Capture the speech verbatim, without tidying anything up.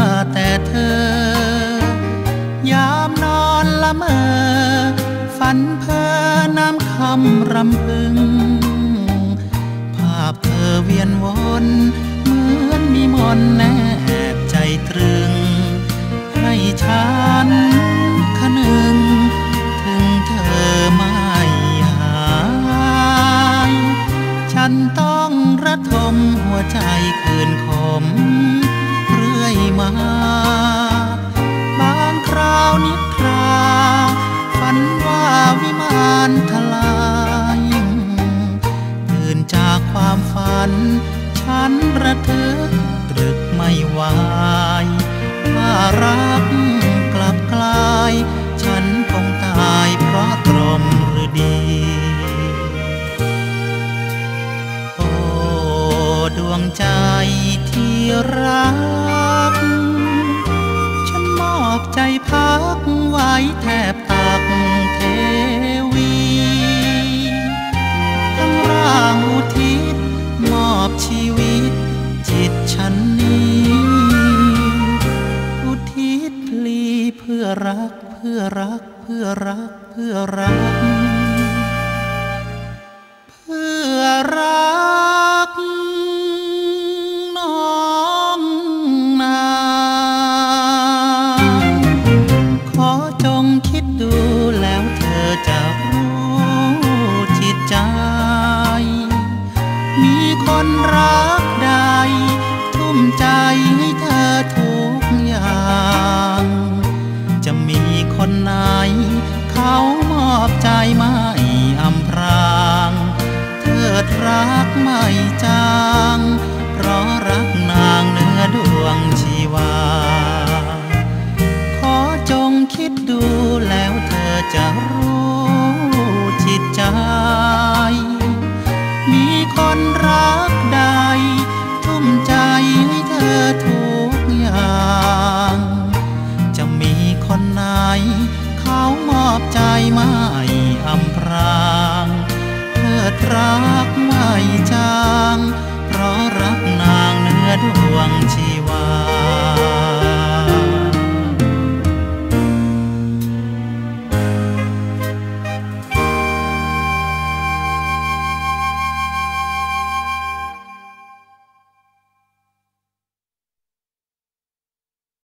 แต่เธอยามนอนละเมอฝันเพ้อน้ำคำรำพึงภาพเธอเวียนวนเหมือนมีมนต์แนบใจตรึงให้ฉันคนึงถึงเธอไม่หายฉันต้องระทมหัวใจคืนขมเรื่อยมาบางคราวนิทราฝันว่าวิมานทลายตื่นจากความฝันฉันระทึกตรึกไม่ไหวถ้ารักกลับกลายฉันคงตายเพราะตรมฤดีโอ้ดวงใจที่รักฉันมอบใจพักไว้แทบตักเทวีทั้งร่างอุทิศมอบชีวิตจิตฉันนี้อุทิศพลีเพื่อรักเพื่อรักเพื่อรักเพื่อรัก